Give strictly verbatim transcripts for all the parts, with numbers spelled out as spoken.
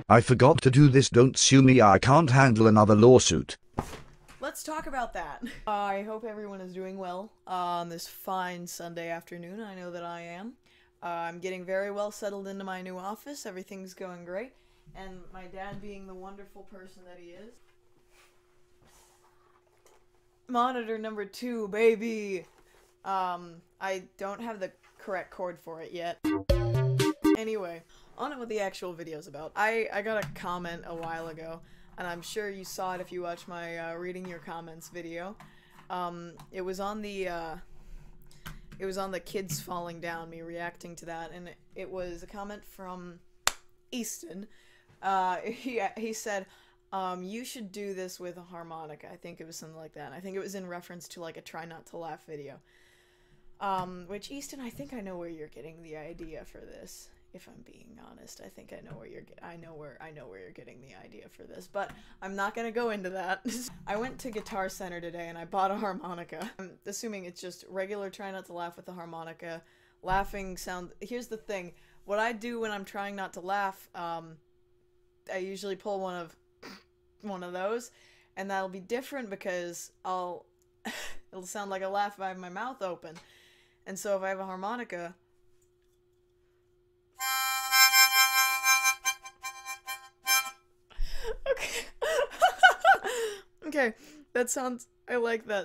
I forgot to do this, don't sue me, I can't handle another lawsuit. Let's talk about that. Uh, I hope everyone is doing well uh, on this fine Sunday afternoon. I know that I am. Uh, I'm getting very well settled into my new office. Everything's going great. And my dad being the wonderful person that he is. Monitor number two, baby! Um, I don't have the correct cord for it yet. Anyway, on to what the actual video's about. I, I got a comment a while ago, and I'm sure you saw it if you watched my uh, reading your comments video. Um, it was on the, uh, it was on the kids falling down, me reacting to that, and it, it was a comment from Easton. Uh, he, he said, um, you should do this with a harmonica. I think it was something like that. And I think it was in reference to, like, a try not to laugh video. Um, which, Easton, I think I know where you're getting the idea for this. If I'm being honest, I think I know where you're I know where I know where you're getting the idea for this, but I'm not gonna go into that. I went to Guitar Center today and I bought a harmonica. I'm assuming it's just regular try not to laugh with the harmonica. Laughing sound. Here's the thing. What I do when I'm trying not to laugh, um, I usually pull one of one of those, and that'll be different because I'll it'll sound like a laugh if I have my mouth open, and so if I have a harmonica. Okay. Okay, that sounds, I like that.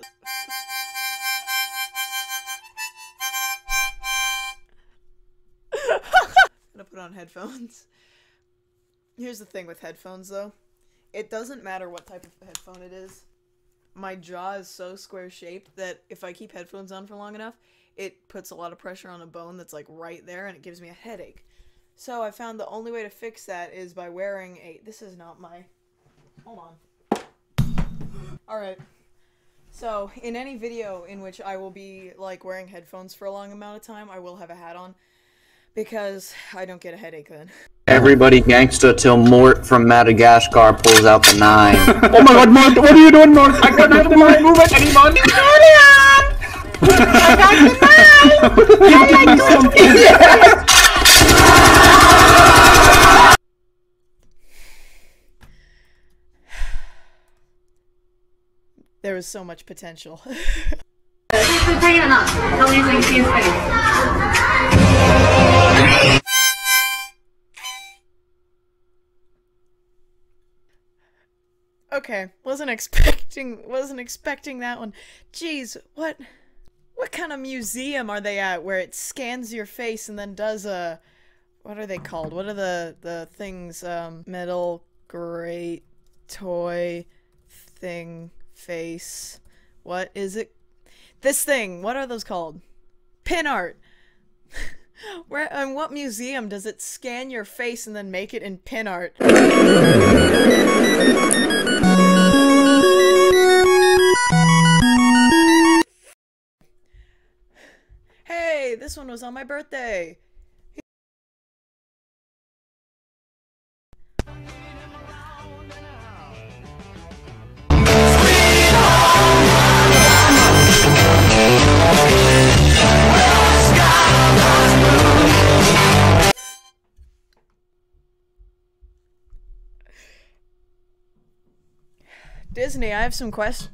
I'm gonna put on headphones. Here's the thing with headphones though. It doesn't matter what type of headphone it is. My jaw is so square shaped that if I keep headphones on for long enough, it puts a lot of pressure on a bone that's like right there and it gives me a headache. So I found the only way to fix that is by wearing a, this is not my, hold on. Alright. So, in any video in which I will be, like, wearing headphones for a long amount of time, I will have a hat on. Because I don't get a headache then. Everybody gangsta till Mort from Madagascar pulls out the nine. Oh my god, Mort, what are you doing, Mort? I can't have the nine, move it anymore. I got the nine! I like Yes! There was so much potential. Okay, wasn't expecting wasn't expecting that one. Jeez, what what kind of museum are they at where it scans your face and then does a, what are they called? What are the the things, um metal great toy thing face. What is it? This thing. What are those called? Pin art. Where in what museum does it scan your face and then make it in pin art? Hey, this one was on my birthday. Disney, I have some questions.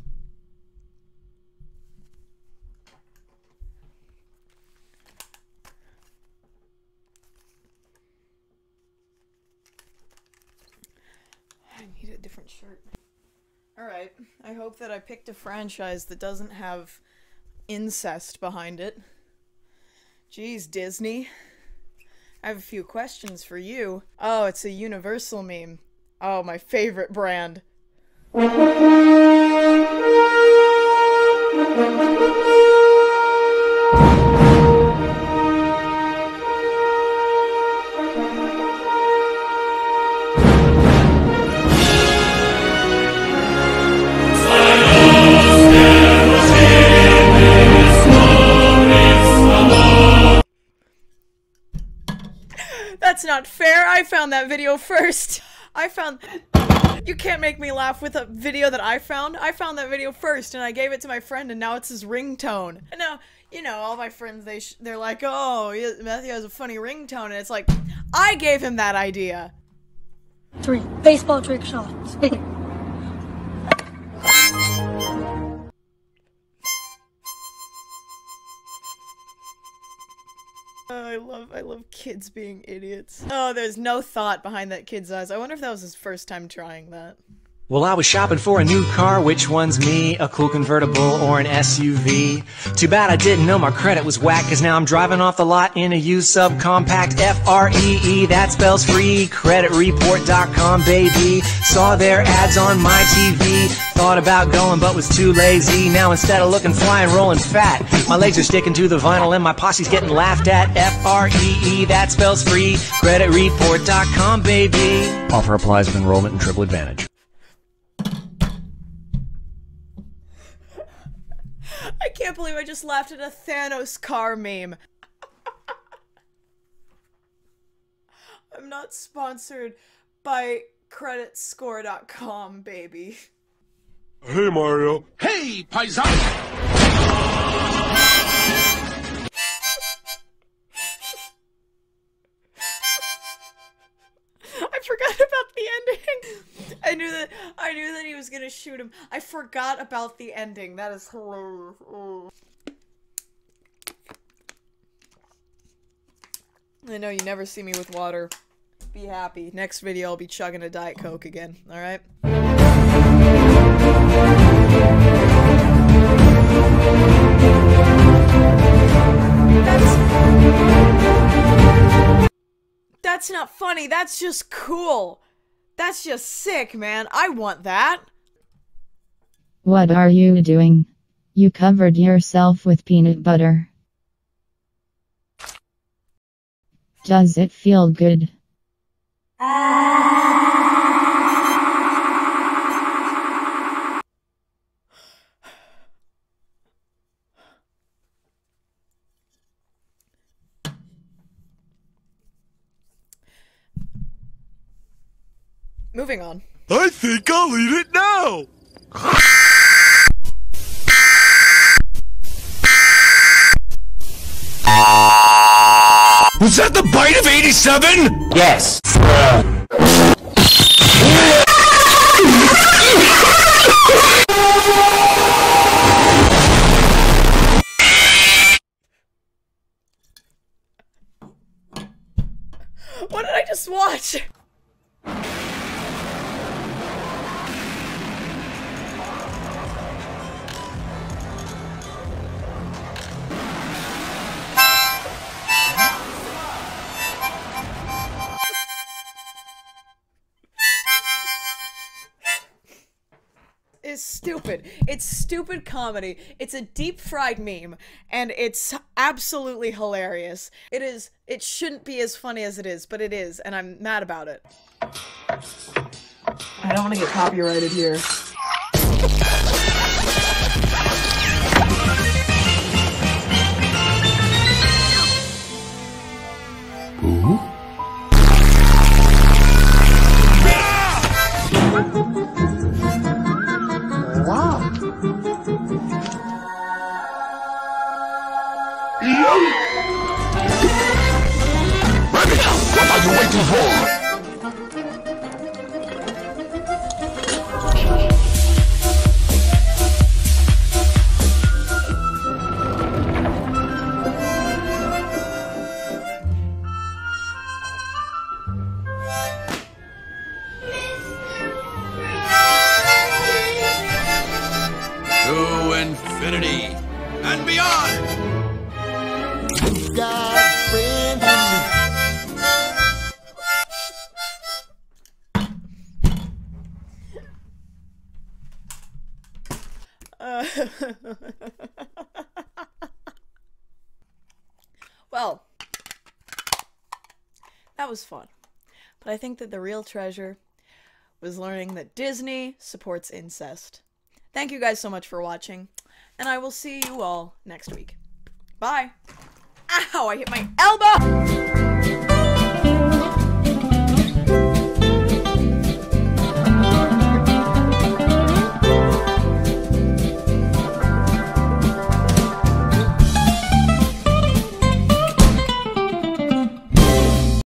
I need a different shirt. Alright, I hope that I picked a franchise that doesn't have incest behind it. Jeez, Disney. I have a few questions for you. Oh, it's a Universal meme. Oh, my favorite brand. That's not fair. I found that video first. I found... You can't make me laugh with a video that I found. I found that video first, and I gave it to my friend, and now it's his ringtone. And now, you know, all my friends, they sh they're like, oh, Matthew has a funny ringtone, and it's like, I gave him that idea. Three. Baseball trick shots. Oh, I love, I love kids being idiots. Oh, there's no thought behind that kid's eyes. I wonder if that was his first time trying that. Well, I was shopping for a new car, which one's me? A cool convertible or an S U V? Too bad I didn't know my credit was whack, cause now I'm driving off the lot in a used subcompact. F R E E, that spells free, credit report dot com, baby. Saw their ads on my T V, thought about going but was too lazy. Now instead of looking fly and rolling fat, my legs are sticking to the vinyl and my posse's getting laughed at. F R E E, that spells free, credit report dot com, baby. Offer applies with enrollment and triple advantage. I can't believe I just laughed at a Thanos car meme. I'm not sponsored by credit score dot com, baby. Hey, Mario. Hey, paisan! I forgot about the ending. I knew that I knew that he was gonna shoot him. I forgot about the ending. That is hilarious. Oh. I know you never see me with water. Be happy. Next video I'll be chugging a Diet Coke again. Alright? That's... That's not funny. That's just cool. That's just sick, man. I want that. What are you doing? You covered yourself with peanut butter. Does it feel good? Moving on. I think I'll eat it now! Was that the bite of eighty-seven? Yes. What did I just watch? Is stupid. It's stupid comedy. It's a deep fried meme, and it's absolutely hilarious. It is. It shouldn't be as funny as it is, but it is, and I'm mad about it. I don't want to get copyrighted here. Ooh. Rabbit, what are you waiting for? To infinity and beyond! You got friends in me. Uh, well, that was fun. But I think that the real treasure was learning that Disney supports incest. Thank you guys so much for watching, and I will see you all next week. Bye! Ow, I hit my elbow!